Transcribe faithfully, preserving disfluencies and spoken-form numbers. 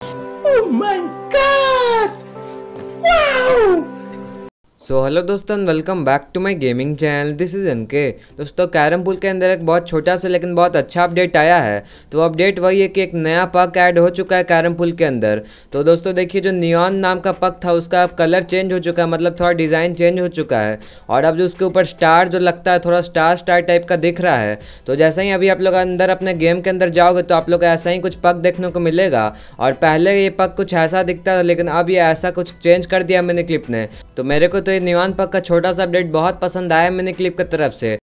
Oh my God! Wow! So hello दोस्तों, welcome back to my gaming channel. This is NK. दोस्तों, carrom pool के अंदर एक बहुत छोटा सा लेकिन बहुत अच्छा अपडेट आया है। तो अपडेट वही है कि एक नया पक ऐड हो चुका है कैरम पूल के अंदर। तो दोस्तों देखिए, जो नियॉन नाम का पक था उसका अब कलर चेंज हो चुका है, मतलब थोड़ा डिज़ाइन चेंज हो चुका है। और अब जो उसके ऊपर स्टार जो लगता है थोड़ा स्टार स्टार टाइप का दिख रहा है। तो जैसे ही अभी आप लोग अंदर अपने गेम के अंदर जाओगे तो आप लोग ऐसा ही कुछ पक देखने को मिलेगा। और पहले ये पक कुछ ऐसा दिखता था, लेकिन अब ये ऐसा कुछ चेंज कर दिया मिनी क्लिप ने। तो मेरे को तो ये नियॉन पक का छोटा सा अपडेट बहुत पसंद आया मिनी क्लिप की तरफ से।